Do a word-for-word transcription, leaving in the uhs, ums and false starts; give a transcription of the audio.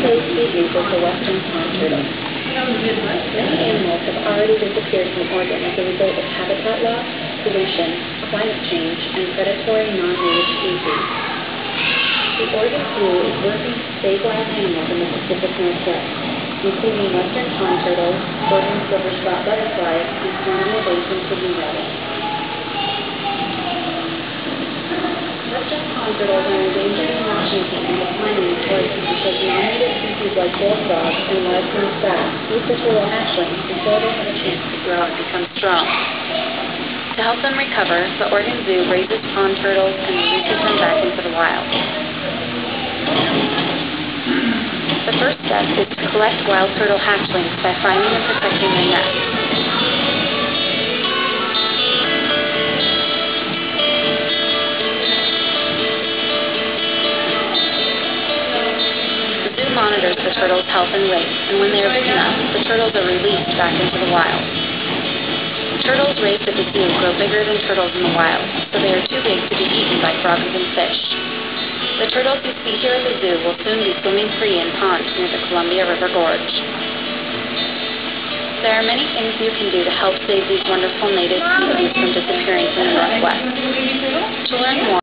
undisclosed species of the western pond turtle. Many animals have already disappeared from Oregon as a result of habitat loss, pollution, climate change, and predatory non-native species. The Oregon Zoo is working to save wild animals in the Pacific Northwest, including western pond turtles, Oregon silver-spot butterflies, and Columbia Basin kidney rabbits. Western pond turtles are endangered in Washington and declining in Oregon because non-native species like bullfrogs and largemouth bass eat the turtle hatchlings before they have a chance to grow and become strong. To help them recover, the Oregon Zoo raises pond turtles and releases them back into the wild. The first step is to collect wild turtle hatchlings by finding and protecting their nests. Monitors the turtles' health and weight, and when they are big enough, the turtles are released back into the wild. Turtles raised at the zoo grow bigger than turtles in the wild, so they are too big to be eaten by frogs and fish. The turtles you see here at the zoo will soon be swimming free in ponds near the Columbia River Gorge. There are many things you can do to help save these wonderful native species from disappearing from the Northwest. To learn more,